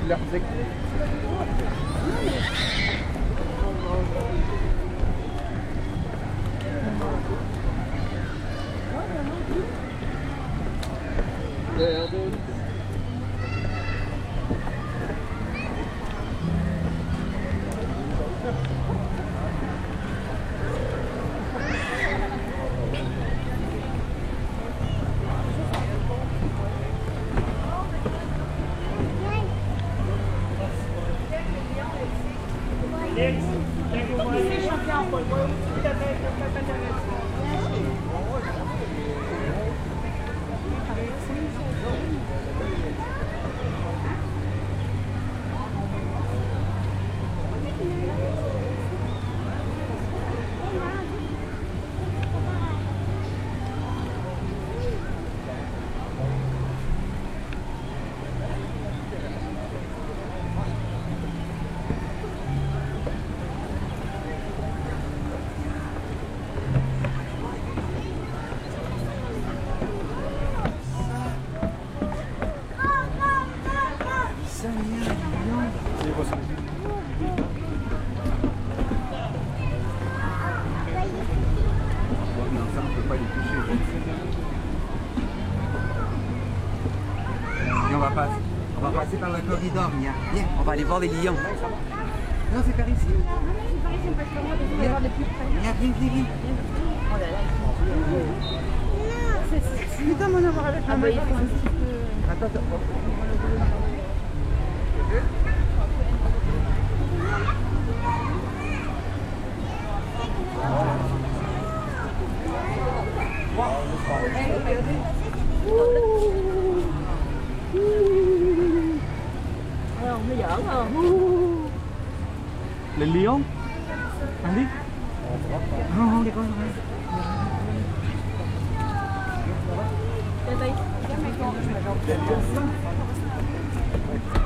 l'Arctique. On va passer par le corridor, Mia. Viens, on va aller voir les lions. Non, c'est par ici. Mia, viens, viens. Oh là là. C'est comme on avoir avec la main. Il faut un petit peu... Attends. Không, nó giỡn không? Lên lion. Ăn đi. Không, đi con. Đây, đây.